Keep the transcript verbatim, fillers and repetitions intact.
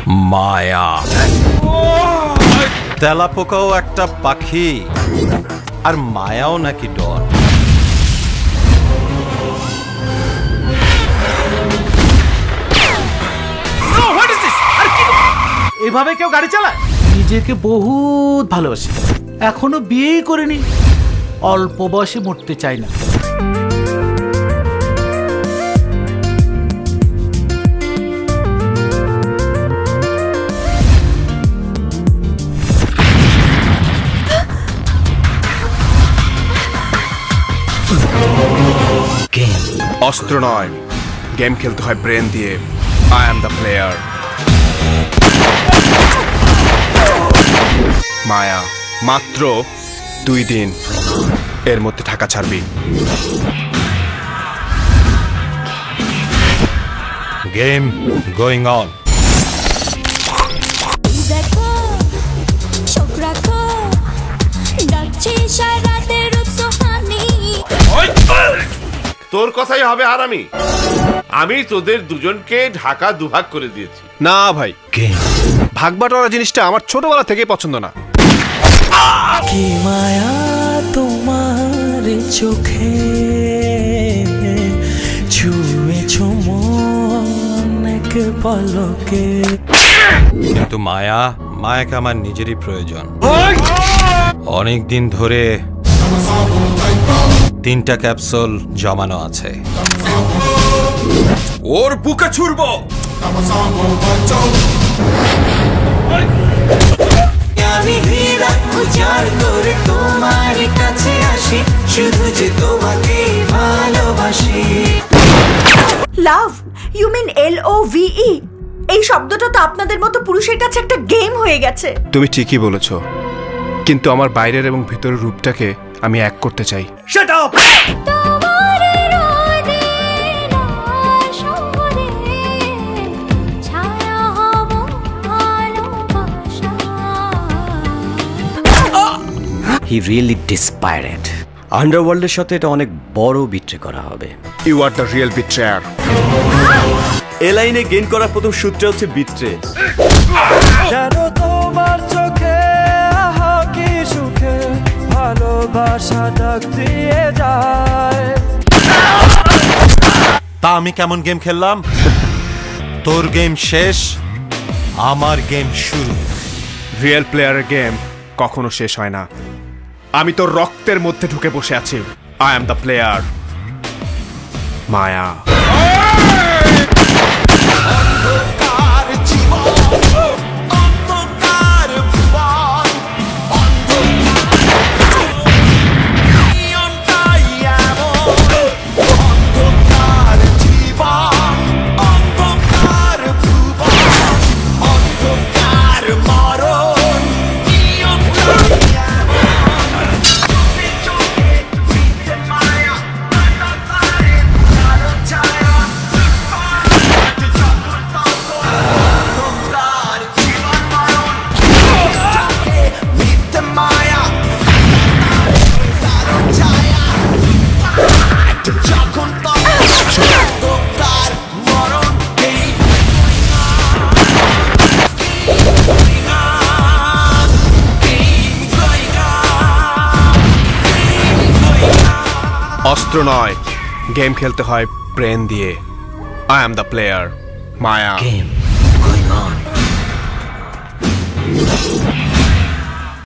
মায়া তেলাপোকাও একটা পাখি আর মায়াও নাকি ডর। এভাবে কেউ গাড়ি চালায়? নিজেকে বহুত ভালোবাসি, এখনো বিয়েই করিনি, অল্প বয়সে মরতে চাই না। অস্ত্র নয়, গেম খেলতে হয় ব্রেন দিয়ে। I am the player. Maya মাত্র দুই দিন, এর মধ্যে ঢাকা ছাড়বি। Game going on. তোর কথাই হবে আর আমি আমি তোদের দুজনকে ঢাকা দুভাগ করে দিয়েছি। না ভাই, ভাগ বাটোয়ারা জিনিসটা আমার ছোটবেলা থেকেই পছন্দ না। কি মায়া তোমার চোখে, ছুঁয়েছো মন এক পলকে। কিন্তু মায়া মায়াকে আমার নিজেরই প্রয়োজন। অনেক দিন ধরে তিনটা ক্যাপসুল জমানো আছে, ওর বুকে ছুড়বো। আমি হৃদয় উজাড় করে তোমার কাছে আসি, শুধু যে তোমাকে ভালোবাসি। Love, you mean L O V E? এই শব্দটা তো আপনাদের মতো পুরুষের কাছে একটা গেম হয়ে গেছে। তুমি ঠিকই বলেছো, কিন্তু আমার বাইরের এবং ভিতরের রূপটাকে আমি এক করতে চাই। Shut up! He really despaired. আন্ডারওয়ার্ল্ডের সাথে এটা অনেক বড় বিট্রে করা হবে। You are the real betrayer. এ লাইনে গেইন করার প্রথম সূত্র হচ্ছে বিট্রে। জানো তোমার চোখে হাকি সুখে ভালোবাসা ডাক দিয়ে যায়। তা আমি কেমন গেম খেললাম? তোর গেম শেষ, আমার গেম শুরু। রিয়েল প্লেয়ারের গেম কখনো শেষ হয় না। আমি তোর রক্তের মধ্যে ঢুকে বসে আছি। I am the player. Maya. অস্ত্র নয়, গেম খেলতে হয় ব্রেন দিয়ে। I am the player. Maya. Game going on.